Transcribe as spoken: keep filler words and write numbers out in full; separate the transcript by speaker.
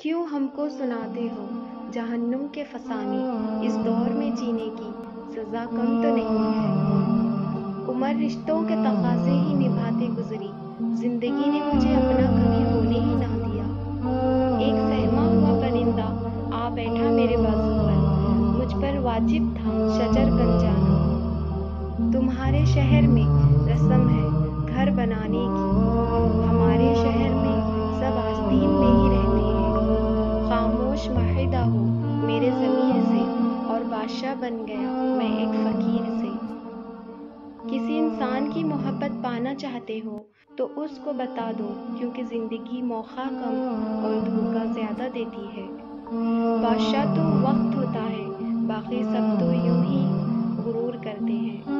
Speaker 1: क्यों हमको सुनाते हो जहन्नुम के फसाने, इस दौर में जीने की सज़ा कम तो नहीं है। उम्र रिश्तों के तकाज़े ही निभाते गुज़री, ज़िंदगी ने मुझे अपना कभी होने ही ना दिया। एक सहमा हुआ परिंदा आ बैठा मेरे बाजू पर, मुझ पर वाजिब था शजर बन जाना। तुम्हारे शहर में रस्म है घर बनाने की, हमारे शहर में सब आस्तीन में ही रहते हैं। खामोश माहिदा हो मेरे ज़मीर से, और बादशाह बन गया मैं एक फ़कीर से। किसी इंसान की मोहब्बत पाना चाहते हो तो उसको बता दो, क्योंकि ज़िंदगी मौका कम और धोखा ज़्यादा देती है। बादशाह तो वक्त होता है, बाकी सब तो यूं ही गुरूर करते हैं।